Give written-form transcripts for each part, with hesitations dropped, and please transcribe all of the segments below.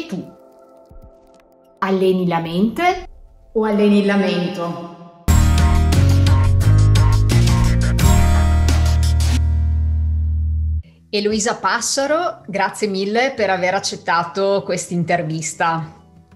tu alleni la mente o alleni il lamento? Eloisa Passaro, grazie mille per aver accettato questa intervista.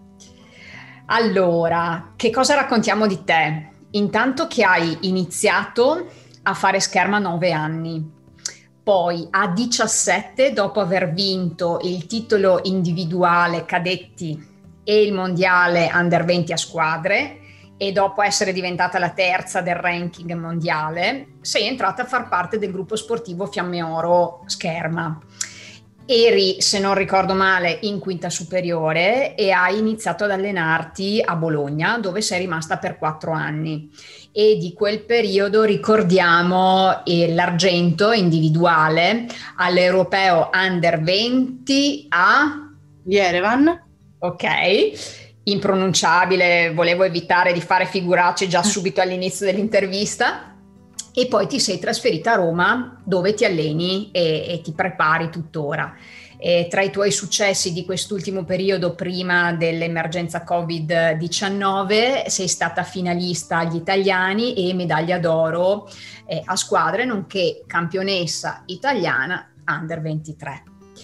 Allora, che cosa raccontiamo di te? Intanto che hai iniziato a fare scherma a 9 anni, poi a 17, dopo aver vinto il titolo individuale cadetti e il mondiale under 20 a squadre, e dopo essere diventata la terza del ranking mondiale, sei entrata a far parte del gruppo sportivo Fiamme Oro Scherma. Eri, se non ricordo male, in quinta superiore e hai iniziato ad allenarti a Bologna, dove sei rimasta per 4 anni. E di quel periodo ricordiamo l'argento individuale all'Europeo Under 20 a Yerevan. Ok, impronunciabile, volevo evitare di fare figuracce già subito all'inizio dell'intervista. E poi ti sei trasferita a Roma, dove ti alleni e ti prepari tuttora. E tra i tuoi successi di quest'ultimo periodo, prima dell'emergenza Covid-19, sei stata finalista agli italiani e medaglia d'oro a squadre, nonché campionessa italiana Under 23.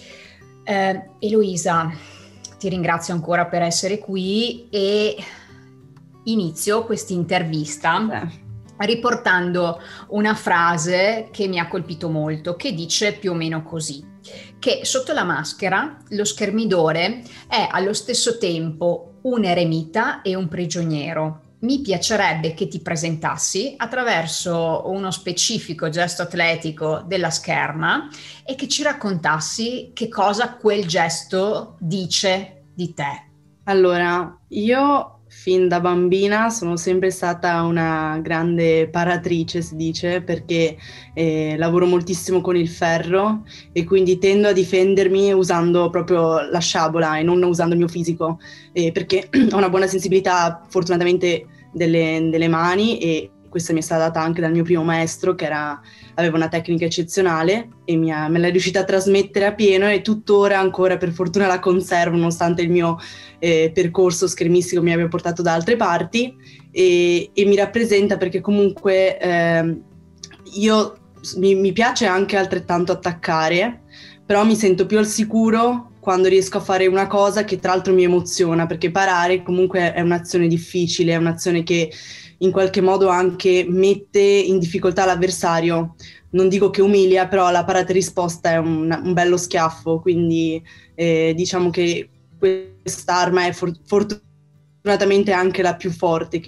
Eloisa, ti ringrazio ancora per essere qui e inizio questa intervista riportando una frase che mi ha colpito molto, che dice più o meno così: che sotto la maschera lo schermidore è allo stesso tempo un eremita e un prigioniero. Mi piacerebbe che ti presentassi attraverso uno specifico gesto atletico della scherma e che ci raccontassi che cosa quel gesto dice di te. Allora, io fin da bambina sono sempre stata una grande paratrice, si dice, perché lavoro moltissimo con il ferro e quindi tendo a difendermi usando proprio la sciabola e non usando il mio fisico, perché ho una buona sensibilità fortunatamente delle mani, e questa mi è stata data anche dal mio primo maestro, che aveva una tecnica eccezionale e me l'è riuscita a trasmettere a pieno, e tuttora ancora per fortuna la conservo, nonostante il mio percorso schermistico mi abbia portato da altre parti, e mi rappresenta perché comunque mi piace anche altrettanto attaccare, però mi sento più al sicuro quando riesco a fare una cosa che tra l'altro mi emoziona, perché parare comunque è un'azione difficile, è un'azione che in qualche modo anche mette in difficoltà l'avversario. Non dico che umilia, però la parata e risposta è un bello schiaffo, quindi diciamo che quest'arma è fortunatamente anche la più forte.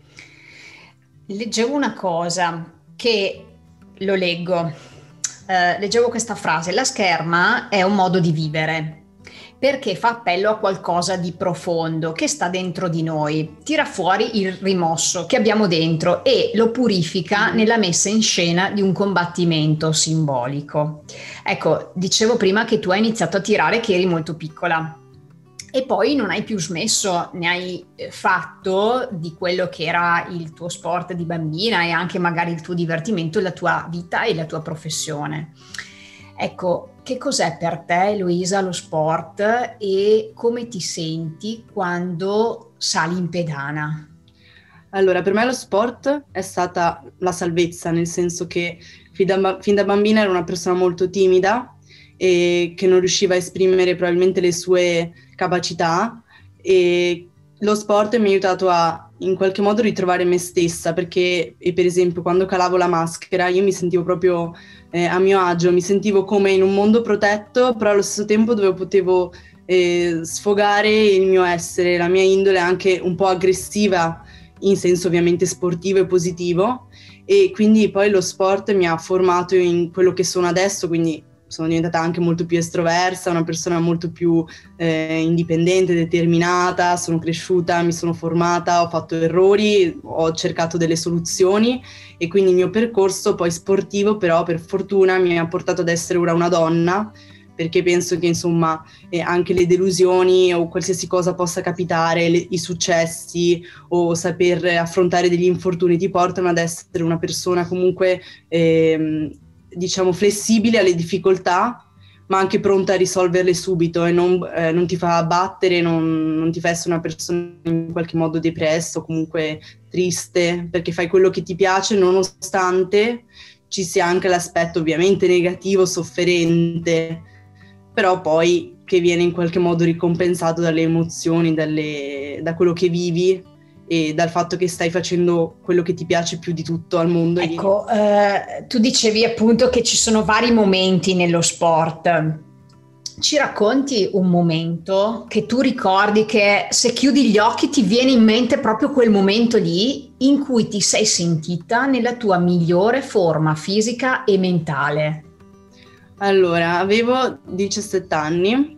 Leggevo una cosa che lo leggo. Leggevo questa frase: la scherma è un modo di vivere, perché fa appello a qualcosa di profondo che sta dentro di noi, tira fuori il rimosso che abbiamo dentro e lo purifica nella messa in scena di un combattimento simbolico. Ecco, dicevo prima che tu hai iniziato a tirare che eri molto piccola e poi non hai più smesso, ne hai fatto di quello che era il tuo sport di bambina e anche magari il tuo divertimento, la tua vita e la tua professione. Ecco, che cos'è per te, Eloisa, lo sport e come ti senti quando sali in pedana? Allora, per me lo sport è stata la salvezza, nel senso che fin da bambina ero una persona molto timida e che non riusciva a esprimere probabilmente le sue capacità, e lo sport mi ha aiutato a in qualche modo ritrovare me stessa, perché per esempio quando calavo la maschera io mi sentivo proprio a mio agio, mi sentivo come in un mondo protetto, però allo stesso tempo dove potevo sfogare il mio essere, la mia indole anche un po' aggressiva in senso ovviamente sportivo e positivo, e quindi poi lo sport mi ha formato in quello che sono adesso, quindi sono diventata anche molto più estroversa, una persona molto più indipendente, determinata, sono cresciuta, mi sono formata, ho fatto errori, ho cercato delle soluzioni, e quindi il mio percorso poi sportivo però per fortuna mi ha portato ad essere ora una donna, perché penso che insomma anche le delusioni o qualsiasi cosa possa capitare, i successi o saper affrontare degli infortuni ti portano ad essere una persona comunque diciamo flessibile alle difficoltà, ma anche pronta a risolverle subito e non ti fa abbattere, non ti fa essere una persona in qualche modo depressa o comunque triste, perché fai quello che ti piace nonostante ci sia anche l'aspetto ovviamente negativo, sofferente, però poi che viene in qualche modo ricompensato dalle emozioni, da quello che vivi e dal fatto che stai facendo quello che ti piace più di tutto al mondo. Ecco, tu dicevi appunto che ci sono vari momenti nello sport. Ci racconti un momento che tu ricordi, che se chiudi gli occhi ti viene in mente proprio quel momento lì in cui ti sei sentita nella tua migliore forma fisica e mentale? Allora, avevo 17 anni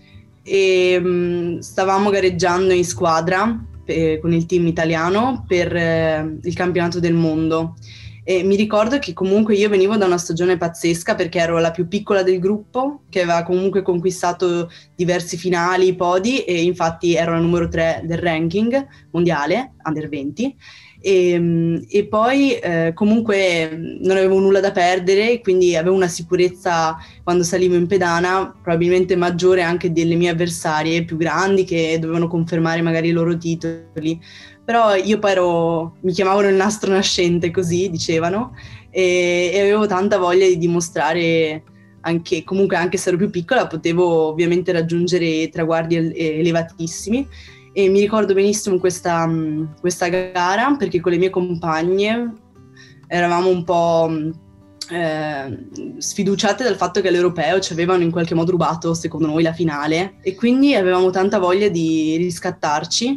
e stavamo gareggiando in squadra con il team italiano per il campionato del mondo. E mi ricordo che comunque io venivo da una stagione pazzesca perché ero la più piccola del gruppo, che aveva comunque conquistato diversi finali, podi, e infatti ero la numero 3 del ranking mondiale, under 20. E poi comunque non avevo nulla da perdere, quindi avevo una sicurezza quando salivo in pedana probabilmente maggiore anche delle mie avversarie più grandi, che dovevano confermare magari i loro titoli. Però io poi mi chiamavano il nastro nascente, così dicevano, e avevo tanta voglia di dimostrare comunque anche se ero più piccola, potevo ovviamente raggiungere traguardi elevatissimi. E mi ricordo benissimo questa gara, perché con le mie compagne eravamo un po' sfiduciate dal fatto che all'europeo ci avevano in qualche modo rubato, secondo noi, la finale, e quindi avevamo tanta voglia di riscattarci.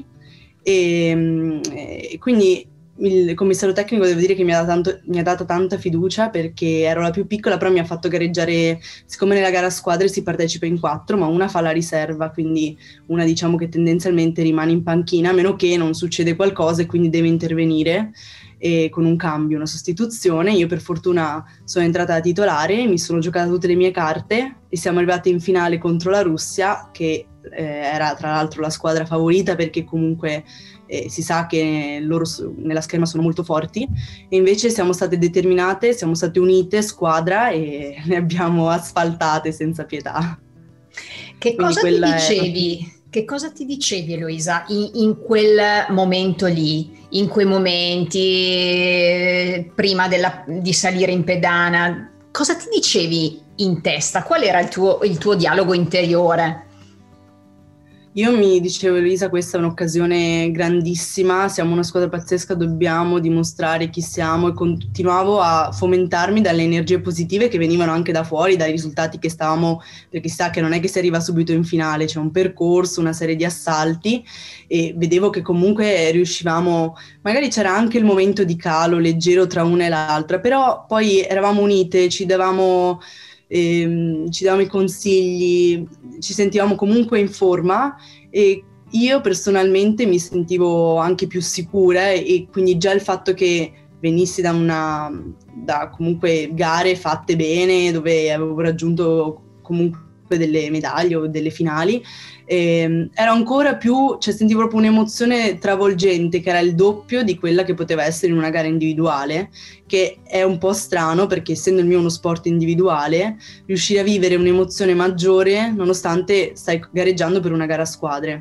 E quindi il commissario tecnico devo dire che mi ha dato tanta fiducia, perché ero la più piccola, però mi ha fatto gareggiare, siccome nella gara a squadre si partecipa in 4, ma una fa la riserva, quindi una diciamo che tendenzialmente rimane in panchina, a meno che non succede qualcosa e quindi deve intervenire con un cambio, una sostituzione. Io per fortuna sono entrata da titolare, mi sono giocata tutte le mie carte e siamo arrivati in finale contro la Russia, che era tra l'altro la squadra favorita, perché comunque si sa che loro nella scherma sono molto forti, e invece siamo state determinate, siamo state unite, squadra, e le abbiamo asfaltate senza pietà. Che cosa ti dicevi? Che cosa ti dicevi, Eloisa, in quel momento lì, in quei momenti prima di salire in pedana? Cosa ti dicevi in testa? Qual era il tuo dialogo interiore? Io mi dicevo, Elisa, questa è un'occasione grandissima, siamo una squadra pazzesca, dobbiamo dimostrare chi siamo, e continuavo a fomentarmi dalle energie positive che venivano anche da fuori, dai risultati che stavamo, perché si sa che non è che si arriva subito in finale, c'è un percorso, una serie di assalti, e vedevo che comunque riuscivamo, magari c'era anche il momento di calo leggero tra una e l'altra, però poi eravamo unite, ci davamo i consigli, ci sentivamo comunque in forma, e io personalmente mi sentivo anche più sicura, e quindi già il fatto che venissi da comunque gare fatte bene, dove avevo raggiunto comunque delle medaglie o delle finali, era ancora più, cioè sentivo proprio un'emozione travolgente, che era il doppio di quella che poteva essere in una gara individuale, che è un po' strano, perché essendo il mio uno sport individuale, riuscire a vivere un'emozione maggiore nonostante stai gareggiando per una gara a squadre.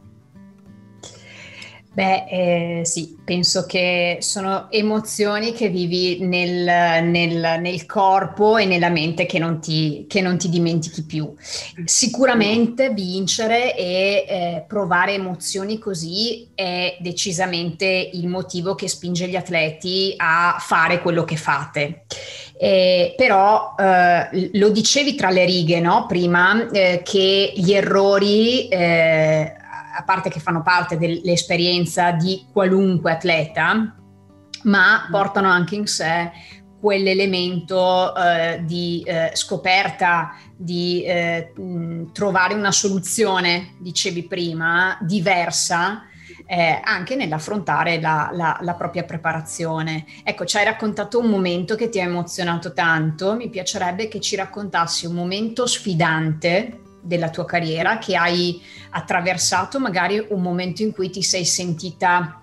Beh, sì, penso che sono emozioni che vivi nel corpo e nella mente, che non ti dimentichi più. Sicuramente vincere e provare emozioni così è decisamente il motivo che spinge gli atleti a fare quello che fate. Però lo dicevi tra le righe, no? Prima, che gli errori, a parte che fanno parte dell'esperienza di qualunque atleta, ma portano anche in sé quell'elemento di scoperta, di trovare una soluzione, dicevi prima, diversa, anche nell'affrontare la propria preparazione. Ecco, ci hai raccontato un momento che ti ha emozionato tanto. Mi piacerebbe che ci raccontassi un momento sfidante della tua carriera, che hai attraversato, magari un momento in cui ti sei sentita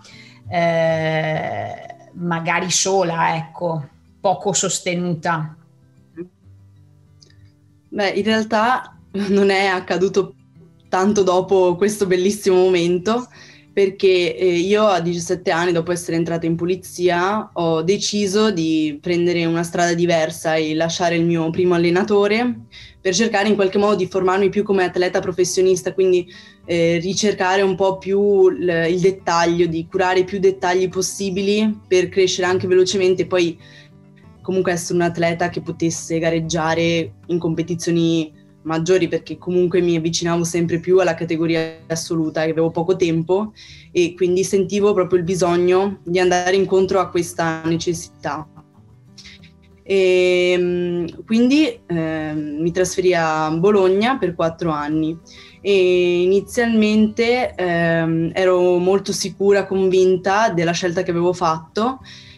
magari sola, ecco, poco sostenuta. Beh, in realtà non è accaduto tanto dopo questo bellissimo momento, perché io a 17 anni, dopo essere entrata in polizia, ho deciso di prendere una strada diversa e lasciare il mio primo allenatore per cercare in qualche modo di formarmi più come atleta professionista, quindi ricercare un po' più il dettaglio, di curare più dettagli possibili per crescere anche velocemente, poi comunque essere un atleta che potesse gareggiare in competizioni maggiori, perché comunque mi avvicinavo sempre più alla categoria assoluta e avevo poco tempo, e quindi sentivo proprio il bisogno di andare incontro a questa necessità. E quindi mi trasferì a Bologna per 4 anni e inizialmente ero molto sicura, convinta della scelta che avevo fatto,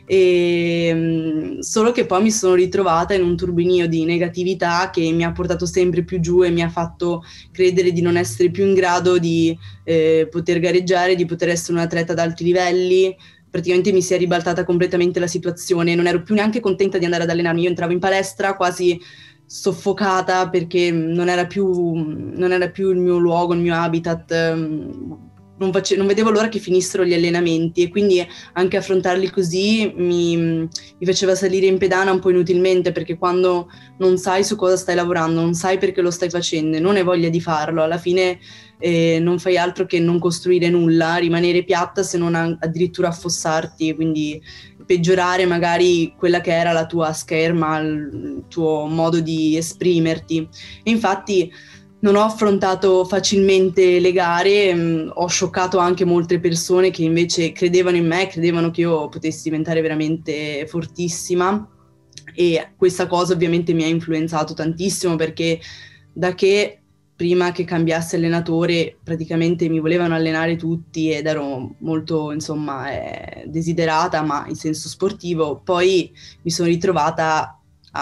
solo che poi mi sono ritrovata in un turbinio di negatività che mi ha portato sempre più giù e mi ha fatto credere di non essere più in grado di poter gareggiare, di poter essere un atleta ad alti livelli. Praticamente mi si è ribaltata completamente la situazione, non ero più neanche contenta di andare ad allenarmi, io entravo in palestra quasi soffocata perché non era più il mio luogo, il mio habitat, non vedevo l'ora che finissero gli allenamenti, e quindi anche affrontarli così mi faceva salire in pedana un po' inutilmente, perché quando non sai su cosa stai lavorando, non sai perché lo stai facendo e non hai voglia di farlo, alla fine non fai altro che non costruire nulla, rimanere piatta, se non addirittura affossarti, quindi peggiorare magari quella che era la tua scherma, il tuo modo di esprimerti. E infatti non ho affrontato facilmente le gare, ho scioccato anche molte persone che invece credevano in me, credevano che io potessi diventare veramente fortissima, e questa cosa ovviamente mi ha influenzato tantissimo, perché da che prima che cambiasse allenatore praticamente mi volevano allenare tutti ed ero molto, insomma, desiderata, ma in senso sportivo, poi mi sono ritrovata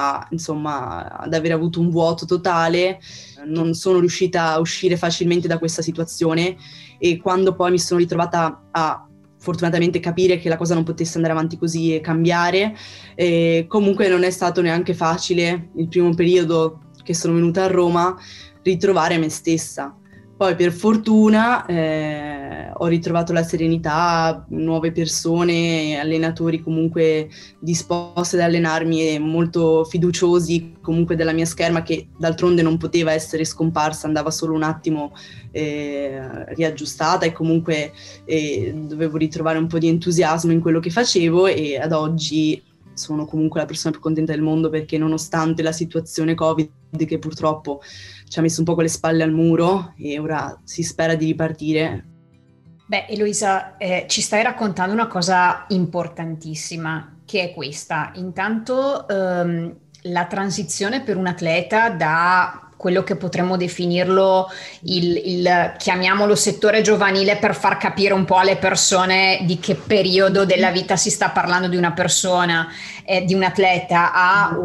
ad aver avuto un vuoto totale, non sono riuscita a uscire facilmente da questa situazione, e quando poi mi sono ritrovata a fortunatamente capire che la cosa non potesse andare avanti così e cambiare, comunque non è stato neanche facile il primo periodo che sono venuta a Roma ritrovare me stessa. Poi per fortuna ho ritrovato la serenità, nuove persone, allenatori comunque disposti ad allenarmi e molto fiduciosi comunque della mia scherma, che d'altronde non poteva essere scomparsa, andava solo un attimo riaggiustata, e comunque dovevo ritrovare un po' di entusiasmo in quello che facevo, e ad oggi sono comunque la persona più contenta del mondo, perché nonostante la situazione Covid, che purtroppo ci ha messo un po' con le spalle al muro e ora si spera di ripartire. Beh, Eloisa, ci stai raccontando una cosa importantissima, che è questa. Intanto, la transizione per un atleta da quello che potremmo definirlo chiamiamolo settore giovanile, per far capire un po' alle persone di che periodo della vita si sta parlando di una persona, di un atleta,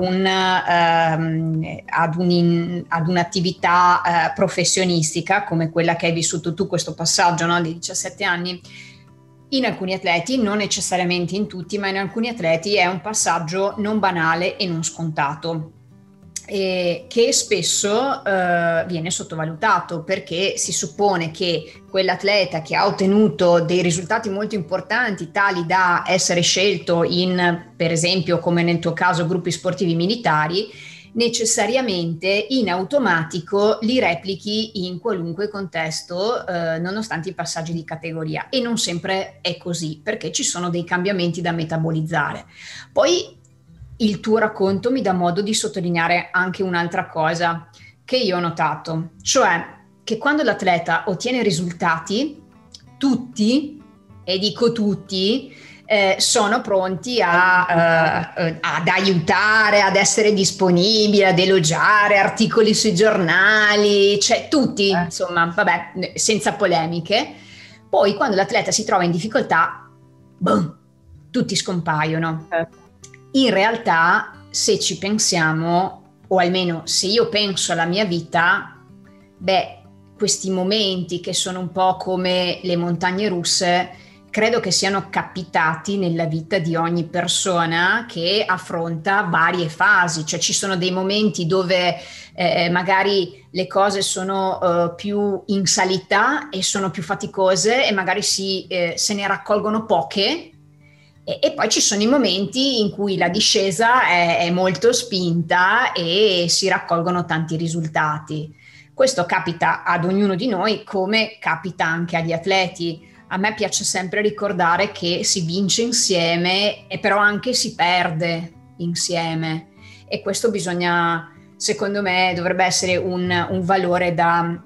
ad un'attività professionistica come quella che hai vissuto tu, questo passaggio, no, di 17 anni. In alcuni atleti, non necessariamente in tutti, ma in alcuni atleti è un passaggio non banale e non scontato, che spesso viene sottovalutato, perché si suppone che quell'atleta che ha ottenuto dei risultati molto importanti, tali da essere scelto in, per esempio, come nel tuo caso, gruppi sportivi militari, necessariamente in automatico li replichi in qualunque contesto, nonostante i passaggi di categoria, e non sempre è così, perché ci sono dei cambiamenti da metabolizzare. Poi il tuo racconto mi dà modo di sottolineare anche un'altra cosa che io ho notato, cioè che quando l'atleta ottiene risultati, tutti, e dico tutti, sono pronti ad aiutare, ad essere disponibili, ad elogiare, articoli sui giornali, cioè tutti, insomma, vabbè, senza polemiche. Poi quando l'atleta si trova in difficoltà, boom, tutti scompaiono. In realtà, se ci pensiamo, o almeno se io penso alla mia vita, questi momenti che sono un po' come le montagne russe credo che siano capitati nella vita di ogni persona che affronta varie fasi, cioè ci sono dei momenti dove magari le cose sono più in salita e sono più faticose e magari se ne raccolgono poche. E poi ci sono i momenti in cui la discesa è molto spinta e si raccolgono tanti risultati. Questo capita ad ognuno di noi, come capita anche agli atleti. A me piace sempre ricordare che si vince insieme e però anche si perde insieme, e questo bisogna, secondo me, dovrebbe essere un valore da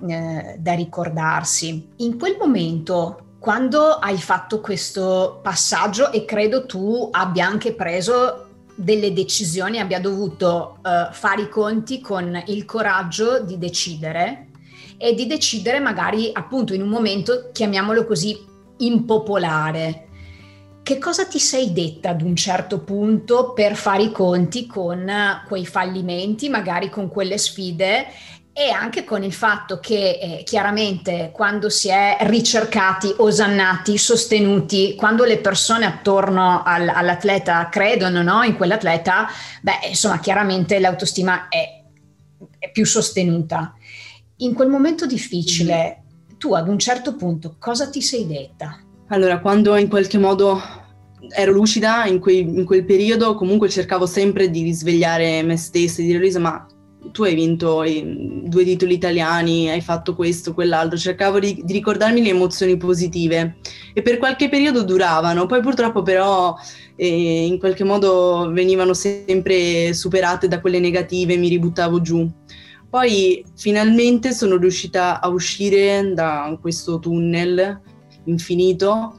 ricordarsi. In quel momento, quando hai fatto questo passaggio, e credo tu abbia anche preso delle decisioni, abbia dovuto fare i conti con il coraggio di decidere, e di decidere magari appunto in un momento, chiamiamolo così, impopolare. Che cosa ti sei detta ad un certo punto per fare i conti con quei fallimenti, magari con quelle sfide, e anche con il fatto che chiaramente quando si è ricercati, osannati, sostenuti, quando le persone attorno all'atleta credono, no, in quell'atleta, beh, insomma, chiaramente l'autostima è più sostenuta. In quel momento difficile, tu ad un certo punto cosa ti sei detta? Allora, quando in qualche modo ero lucida in quel periodo, comunque cercavo sempre di risvegliare me stessa e dire: Eloisa, ma tu hai vinto 2 titoli italiani, hai fatto questo, quell'altro. Cercavo di ricordarmi le emozioni positive, e per qualche periodo duravano, poi purtroppo però in qualche modo venivano sempre superate da quelle negative, mi ributtavo giù. Poi finalmente sono riuscita a uscire da questo tunnel infinito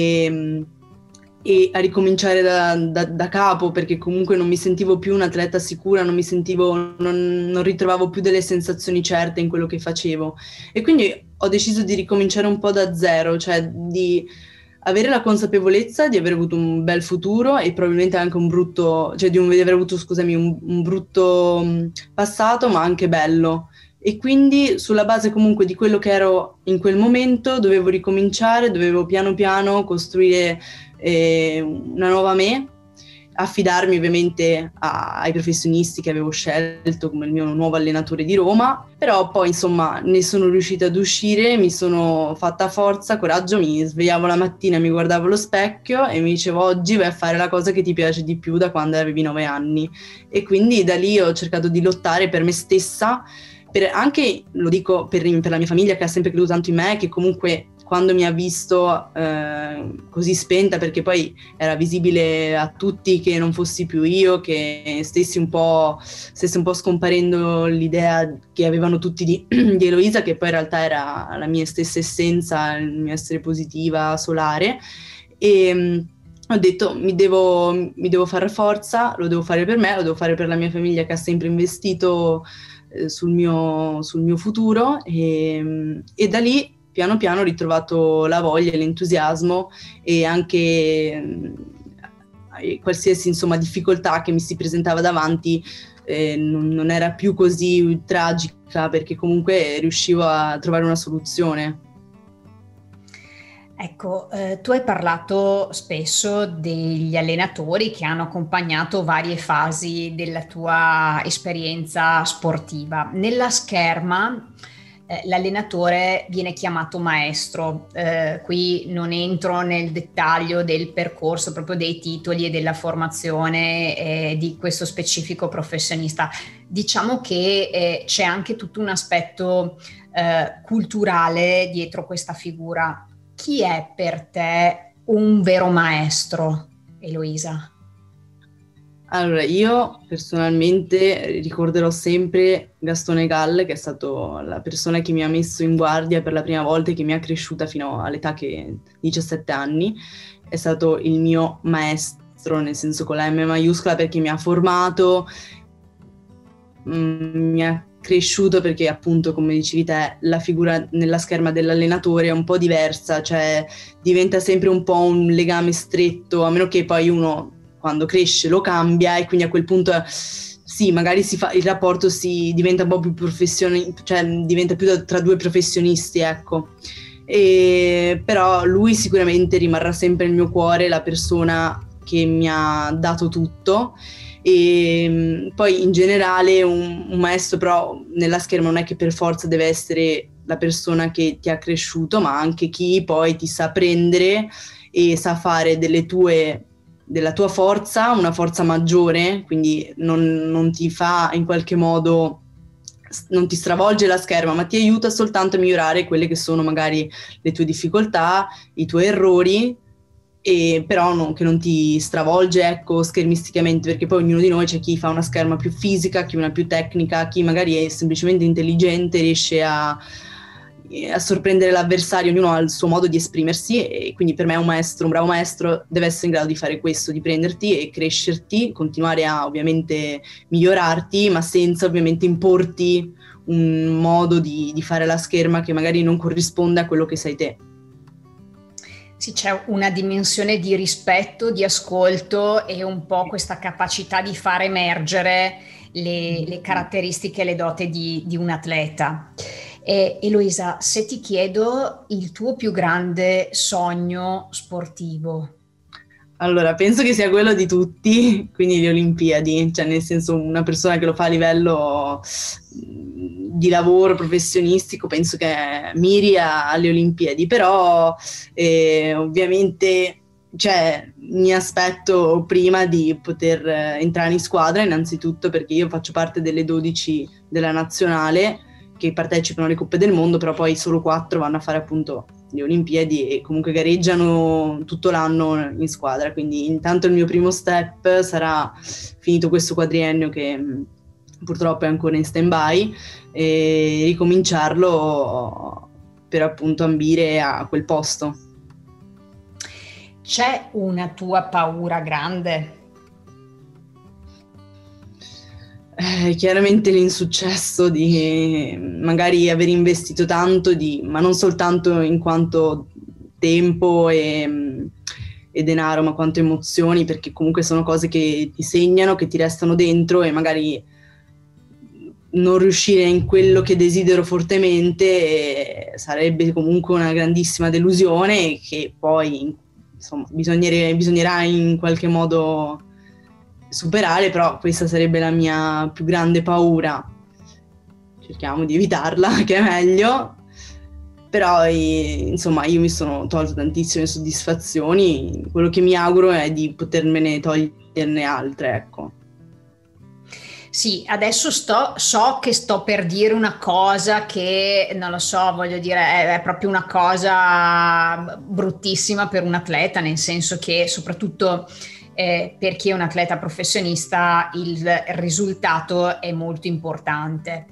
e a ricominciare da capo, perché comunque non mi sentivo più un'atleta sicura, non ritrovavo più delle sensazioni certe in quello che facevo, e quindi ho deciso di ricominciare un po' da zero, cioè di avere la consapevolezza di aver avuto un bel futuro e probabilmente anche un brutto, cioè di aver avuto, scusami, un brutto passato, ma anche bello. E quindi sulla base comunque di quello che ero in quel momento dovevo ricominciare, dovevo piano piano costruire una nuova me, affidarmi ovviamente ai professionisti che avevo scelto come il mio nuovo allenatore di Roma, però poi insomma ne sono riuscita ad uscire, mi sono fatta forza, coraggio, mi svegliavo la mattina, mi guardavo allo specchio e mi dicevo: oggi vai a fare la cosa che ti piace di più da quando avevi 9 anni. E quindi da lì ho cercato di lottare per me stessa, anche, lo dico, per la mia famiglia che ha sempre creduto tanto in me, che comunque quando mi ha visto così spenta, perché poi era visibile a tutti che non fossi più io, che stesse un po' scomparendo l'idea che avevano tutti di Eloisa, che poi in realtà era la mia stessa essenza, il mio essere positiva, solare, e ho detto mi devo fare forza, lo devo fare per me, lo devo fare per la mia famiglia che ha sempre investito sul mio futuro, e da lì piano piano ho ritrovato la voglia, l'entusiasmo, e anche qualsiasi insomma difficoltà che mi si presentava davanti non era più così tragica, perché comunque riuscivo a trovare una soluzione. Ecco, tu hai parlato spesso degli allenatori che hanno accompagnato varie fasi della tua esperienza sportiva. Nella scherma l'allenatore viene chiamato maestro. Qui non entro nel dettaglio del percorso, proprio dei titoli e della formazione di questo specifico professionista. Diciamo che c'è anche tutto un aspetto culturale dietro questa figura. Chi è per te un vero maestro, Eloisa? Allora, io personalmente ricorderò sempre Gastone Gall, che è stato la persona che mi ha messo in guardia per la prima volta e che mi ha cresciuta fino all'età che 17 anni. È stato il mio maestro, nel senso con la M maiuscola, perché mi ha formato, mi ha cresciuto, perché appunto, come dicevi te, la figura nella scherma dell'allenatore è un po' diversa, cioè diventa sempre un po' un legame stretto, a meno che poi uno quando cresce lo cambia, e quindi a quel punto sì, magari il rapporto si diventa un po' più cioè diventa più tra 2 professionisti, ecco. Però lui sicuramente rimarrà sempre nel mio cuore, la persona che mi ha dato tutto. E poi in generale un maestro però nella scherma non è che per forza deve essere la persona che ti ha cresciuto, ma anche chi poi ti sa prendere e sa fare della tua forza una forza maggiore, quindi non ti fa in qualche modo, non ti stravolge la scherma, ma ti aiuta soltanto a migliorare quelle che sono magari le tue difficoltà, i tuoi errori, e però che non ti stravolge, ecco, schermisticamente, perché poi ognuno di noi, c'è chi fa una scherma più fisica, chi una più tecnica, chi magari è semplicemente intelligente, riesce a sorprendere l'avversario, ognuno ha il suo modo di esprimersi, e quindi per me un bravo maestro deve essere in grado di fare questo, di prenderti e crescerti, continuare a ovviamente migliorarti, ma senza ovviamente importi un modo di fare la scherma che magari non corrisponde a quello che sei te. Sì, c'è una dimensione di rispetto, di ascolto e un po' questa capacità di far emergere le caratteristiche e le doti di un atleta. Eloisa, se ti chiedo il tuo più grande sogno sportivo. Allora, penso che sia quello di tutti, quindi le Olimpiadi, cioè nel senso una persona che lo fa a livello di lavoro professionistico, penso che miri alle Olimpiadi, però ovviamente mi aspetto prima di poter entrare in squadra, innanzitutto perché io faccio parte delle 12 della nazionale che partecipano alle Coppe del Mondo, però poi solo 4 vanno a fare appunto le Olimpiadi e comunque gareggiano tutto l'anno in squadra, quindi intanto il mio primo step sarà, finito questo quadriennio che purtroppo è ancora in stand-by, e ricominciarlo per appunto ambire a quel posto. C'è una tua paura grande? Chiaramente l'insuccesso di magari aver investito tanto, ma non soltanto in quanto tempo e denaro, ma quanto emozioni, perché comunque sono cose che ti segnano, che ti restano dentro, e magari non riuscire in quello che desidero fortemente sarebbe comunque una grandissima delusione che poi insomma bisognerà in qualche modo superare, però questa sarebbe la mia più grande paura. Cerchiamo di evitarla, che è meglio, però insomma io mi sono tolto tantissime soddisfazioni, quello che mi auguro è di potermene toglierne altre, ecco. Sì, adesso so che sto per dire una cosa che, non lo so, voglio dire, è proprio una cosa bruttissima per un atleta, nel senso che soprattutto per chi è un atleta professionista il risultato è molto importante.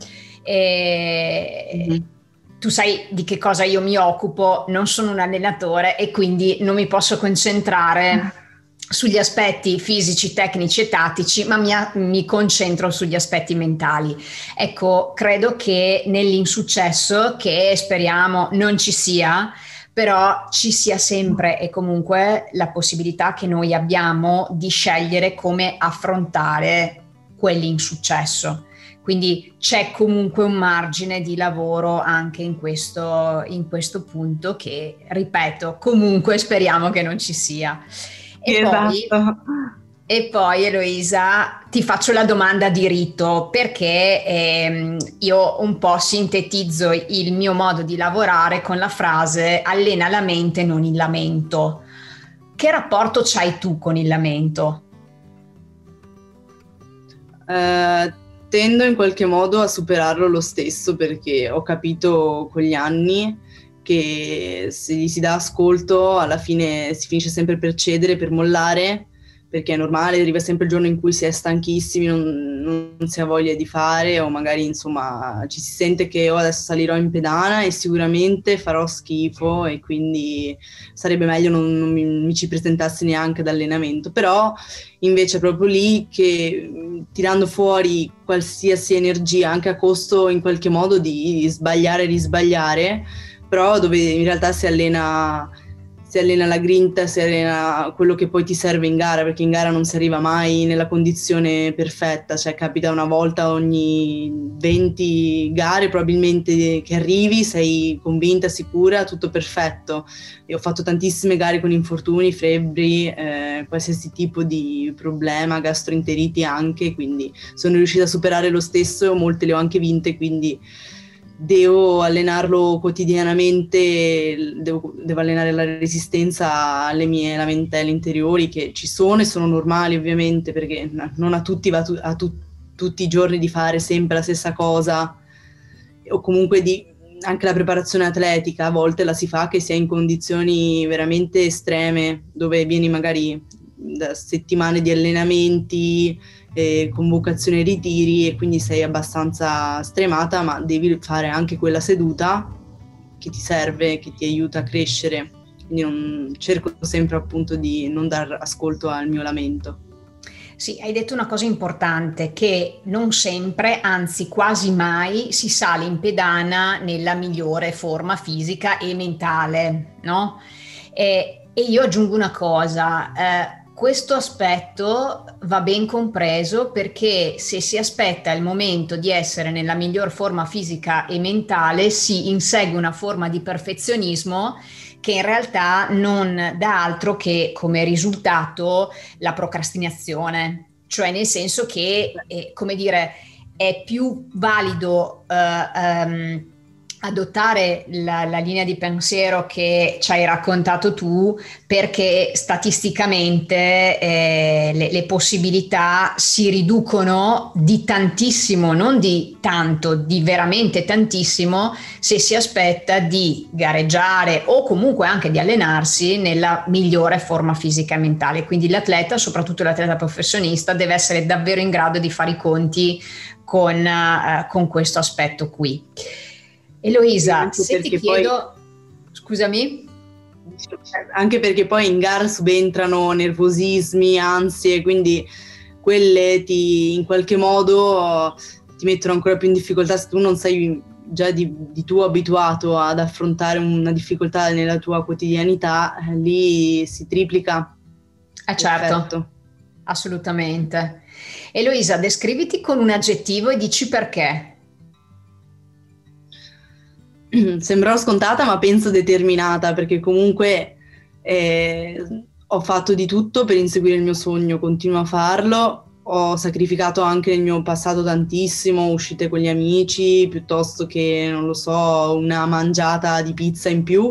Tu sai di che cosa io mi occupo, non sono un allenatore e quindi non mi posso concentrare sugli aspetti fisici, tecnici e tattici, ma mi concentro sugli aspetti mentali. Ecco, credo che nell'insuccesso, che speriamo non ci sia, però ci sia sempre e comunque la possibilità che noi abbiamo di scegliere come affrontare quell'insuccesso. Quindi c'è comunque un margine di lavoro anche in questo punto che, ripeto, comunque speriamo che non ci sia. Esatto. E poi Eloisa, ti faccio la domanda di rito, perché io un po' sintetizzo il mio modo di lavorare con la frase allena la mente, non il lamento. Che rapporto c'hai tu con il lamento? Tendo in qualche modo a superarlo lo stesso, perché ho capito con gli anni che se gli si dà ascolto alla fine si finisce sempre per cedere, per mollare, perché è normale, arriva sempre il giorno in cui si è stanchissimi, non si ha voglia di fare, o magari insomma ci si sente che adesso salirò in pedana e sicuramente farò schifo e quindi sarebbe meglio non mi ci presentassi neanche ad allenamento. Però invece è proprio lì che, tirando fuori qualsiasi energia, anche a costo in qualche modo di sbagliare e risbagliare, però dove in realtà si allena si allena la grinta, si allena quello che poi ti serve in gara, perché in gara non si arriva mai nella condizione perfetta, cioè capita una volta ogni 20 gare probabilmente che arrivi, sei convinta, sicura, tutto perfetto. E ho fatto tantissime gare con infortuni, febbri, qualsiasi tipo di problema, gastroenteriti anche, quindi sono riuscita a superare lo stesso, molte le ho anche vinte, quindi devo allenarlo quotidianamente, devo allenare la resistenza alle mie lamentele interiori che ci sono e sono normali ovviamente, perché non a tutti va tutti i giorni di fare sempre la stessa cosa, o comunque anche la preparazione atletica a volte la si fa che si è in condizioni veramente estreme, dove vieni magari da settimane di allenamenti, convocazione ai ritiri, e quindi sei abbastanza stremata, ma devi fare anche quella seduta che ti serve, che ti aiuta a crescere. Quindi cerco sempre appunto di non dar ascolto al mio lamento. Sì, hai detto una cosa importante, che non sempre, anzi quasi mai, si sale in pedana nella migliore forma fisica e mentale, no? E io aggiungo una cosa, questo aspetto va ben compreso, perché se si aspetta il momento di essere nella miglior forma fisica e mentale, si insegue una forma di perfezionismo che in realtà non dà altro che come risultato la procrastinazione, cioè nel senso che, come dire, è più valido adottare la linea di pensiero che ci hai raccontato tu, perché statisticamente le possibilità si riducono di tantissimo, non di tanto, di veramente tantissimo, se si aspetta di gareggiare o comunque anche di allenarsi nella migliore forma fisica e mentale. Quindi l'atleta, soprattutto l'atleta professionista, deve essere davvero in grado di fare i conti con questo aspetto qui. Eloisa, se ti chiedo, scusami? Anche perché poi in gara subentrano nervosismi, ansie, quindi quelle in qualche modo ti mettono ancora più in difficoltà. Se tu non sei già di tuo abituato ad affrontare una difficoltà nella tua quotidianità, lì si triplica. Certo, assolutamente. Eloisa, descriviti con un aggettivo e dici perché. Sembrò scontata, ma penso determinata, perché comunque ho fatto di tutto per inseguire il mio sogno, continuo a farlo, ho sacrificato anche nel mio passato tantissimo, uscite con gli amici, piuttosto che, non lo so, una mangiata di pizza in più,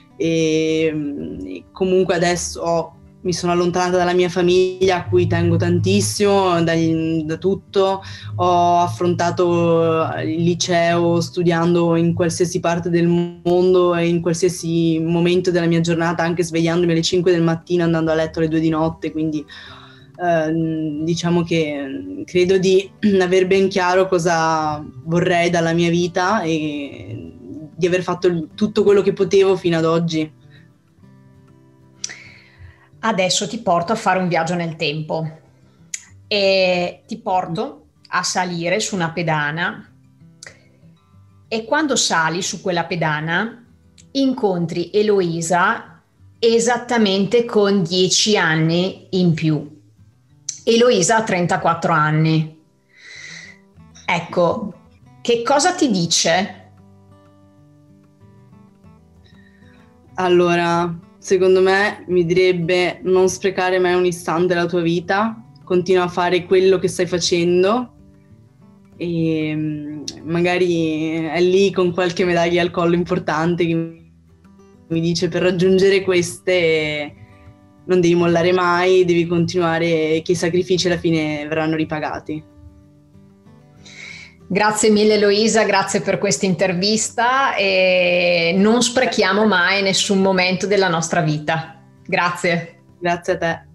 e comunque adesso mi sono allontanata dalla mia famiglia, a cui tengo tantissimo, da tutto. Ho affrontato il liceo studiando in qualsiasi parte del mondo e in qualsiasi momento della mia giornata, anche svegliandomi alle 5 del mattino, andando a letto alle 2 di notte, quindi diciamo che credo di aver ben chiaro cosa vorrei dalla mia vita e di aver fatto tutto quello che potevo fino ad oggi. Adesso ti porto a fare un viaggio nel tempo e ti porto a salire su una pedana, e quando sali su quella pedana incontri Eloisa esattamente con 10 anni in più. Eloisa ha 34 anni. Ecco, che cosa ti dice? Allora, secondo me mi direbbe: non sprecare mai un istante della tua vita, continua a fare quello che stai facendo, e magari è lì con qualche medaglia al collo importante che mi dice: per raggiungere queste non devi mollare mai, devi continuare, che i sacrifici alla fine verranno ripagati. Grazie mille Eloisa, grazie per questa intervista, e non sprechiamo mai nessun momento della nostra vita. Grazie. Grazie a te.